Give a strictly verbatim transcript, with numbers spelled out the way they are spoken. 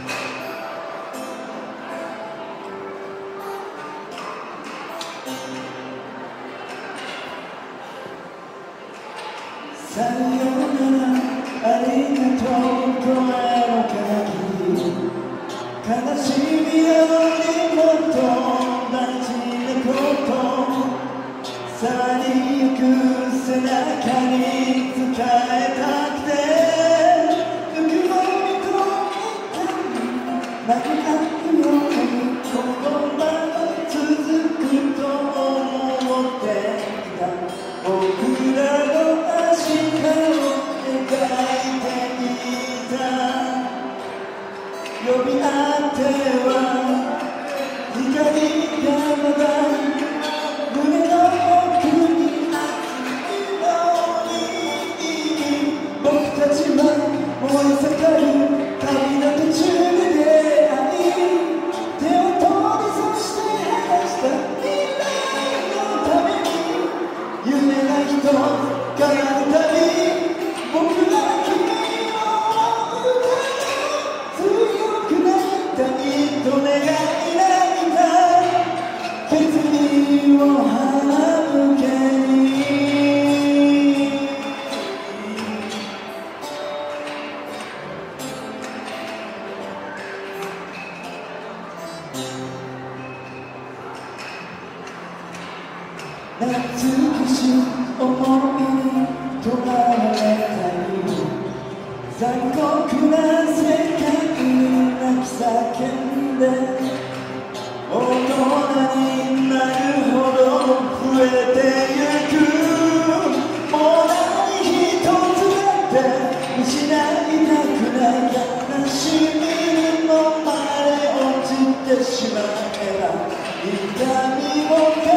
さよならありがとう声の限り悲しみやのにもっと大事なことさりゆく背中に伝えたくてぬくもりと何かのようにこのまま続くと思っていた僕らの明日を描いていた呼び合っては光がまだ胸の奥に熱いように僕たちは燃え盛る旅の途中で出会い手を取りそして話した未来のために夢が一つ叶うたび僕ら君を歌う強くなりたいと願い泣いた決意を省けに懐かしい思いにとらわれたり残酷な世界に泣き叫んで大人になるほど増えてゆくもう何一つだって失いたくない悲しみに飲まれ落ちてしまえば痛みを